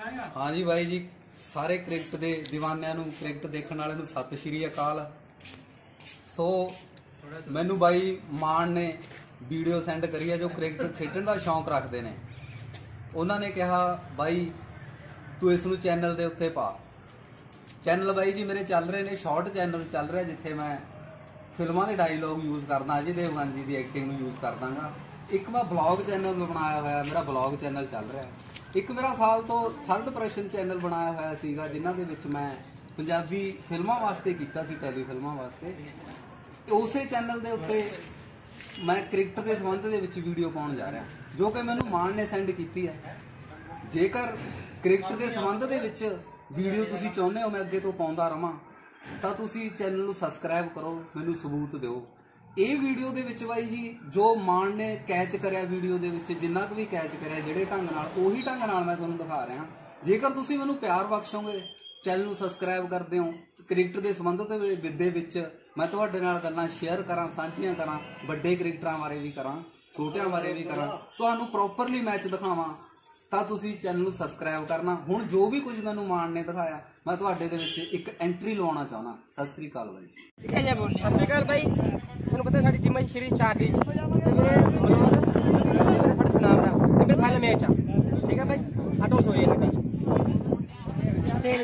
हाँ जी भाई जी, सारे क्रिकेट के दीवानिया नूं, क्रिकेट देखने वाले नूं सत श्री अकाल। सो मैनू भाई मान ने वीडियो सेंड करी है जो क्रिकेट खेडण का शौक रखते हैं। उन्होंने कहा भाई तू इसनूं चैनल के उत्ते पा। चैनल भाई जी मेरे चल रहे ने, शॉर्ट चैनल चल रहा जिथे मैं फिल्मां के डायलॉग यूज़ करदा, अजय देवगन जी की एक्टिंग यूज़ करदा गा। एक मैं ब्लॉग चैनल बनाया हुआ, मेरा ब्लॉग चैनल चल रहा है। एक मेरा साल तो थर्ड प्रैशन चैनल बनाया हुआ सीगा, जिन्हां दे विच मैं पंजाबी फिल्मां वास्ते कीता सी, टेली फिल्मां वास्ते। उस चैनल के उत्ते मैं क्रिकेट के संबंध दे विच वीडियो पाउण जा रहा, जो कि मैनूं मान ने सेंड की है। जेकर क्रिकेट के संबंध दे विच वीडियो तुसीं चाहुंदे हो मैं अगे तो पाउंदा रहां, तां तुसीं चैनल नूं सबसक्राइब करो, मैनूं सबूत दिओ। ये वीडियो दे विच बाई जी जो मान ने कैच करिया वीडियो दे विच, जिन्ना भी कैच करिया जिहड़े ढंग नाल, उही ढंग नाल मैं तुहानूं दिखा रहा। जेकर तुसीं मैनूं प्यार बख्शोगे, चैनल नूं सबसक्राइब करदे हो, क्रिकेट के संबंध दे विच मैं तुहाडे नाल गल्लां शेयर करां, सांझियां करां, वड्डे क्रिकेटरां बारे भी करां, छोटियां बारे भी करां, तुहानूं प्रॉपरली मैच दिखावां, तां तुसीं चैनल नूं सबसक्राइब करना। हुण जो भी कुछ मैनूं मान ने दिखाया मैं तुहाडे दे विच एक एंट्री लाउणा चाहुंदा। सत श्री अकाल बाई जी। सत श्री अकाल भाई। तुहानूं पता साडी टीम श्री चार दी ते मेरे मनोहर ते मेरे साडे सनाम दा ते मेरे फाइनल मैच आ, ठीक है भाई। आटो सोई है तेल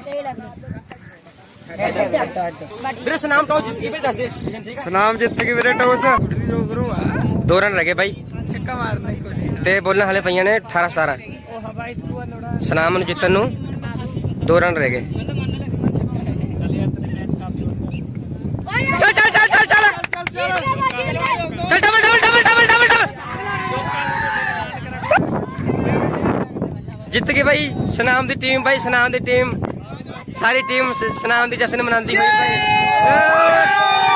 मेरे सनाम टॉस जीत गई भाई, 10 दे ठीक है। सनाम जीत गई मेरे टॉस, 2 रन रह गए भाई, छक्का मारने की कोशिश ते बोलने हाले पईयां ने 18-17। सनाम नूं जितन नूं 2 रन रह गए। चल चल चल चल चल चल double double double double double double जित गई भाई सनाम दी टीम। भाई सनाम दी टीम, सारी टीम सनाम दी जश्न मनांदी हुई भाई।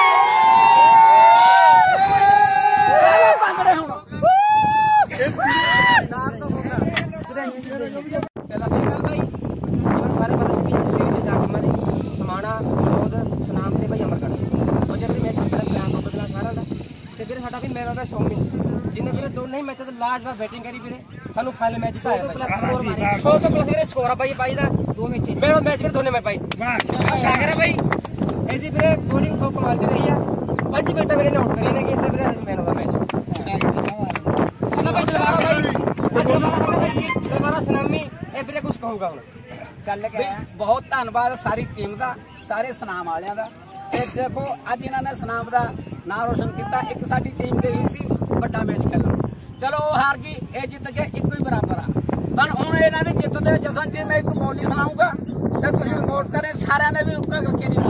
सारे पता समाणा सनाम ते भाई अमरगढ़ और जब मैच प्लान तो बदला सारा दा ते फिर साडा भी मेरा दा शौमी जिन्ने फिर दोनों ही मैचों लास्ट बार बैटिंग करी फिर सानू फाइनल मैच जिताया 100 तो प्लस मेरे स्कोर भाई भाई दा 2 मैच मेरा मैच फिर दोनों में भाई सागर भाई एदी फिर बॉलिंग को कमाल दी रही है। 5 विकेट मेरे ने आउट करे ने कि ते फिर मैन ऑफ द मैच सना भाई दोबारा दोबारा सनामी ए फिर कुछ कहूंगा हुण चल के बहुत धन्यवाद सारी टीम का, सारे सनाम वालियां दा। देखो अज इन्होंने सनाम का नाम रोशन किया। एक साडी टीम दे ही सी बड़ा मैच खेलना, चलो वो हार गई, ये जित गए, एक ही बराबर आ। पर हुण इन्हां दी जित दे जशन च मैं एक बोली सुनाऊंगा ते तुसीं रिपोर्ट करें, सारियां ने भी उनका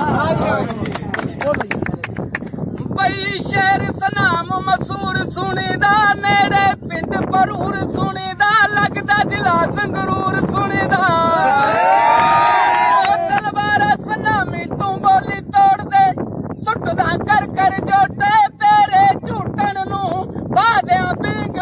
बई शहर सनाम मशहूर सुनीदा, नेड़े पिंड भरूर सुनीदा, लगदा जिला संगरूर सुनीदा। सुटदा कर कर जोटे तेरे झूठन नूं बादियां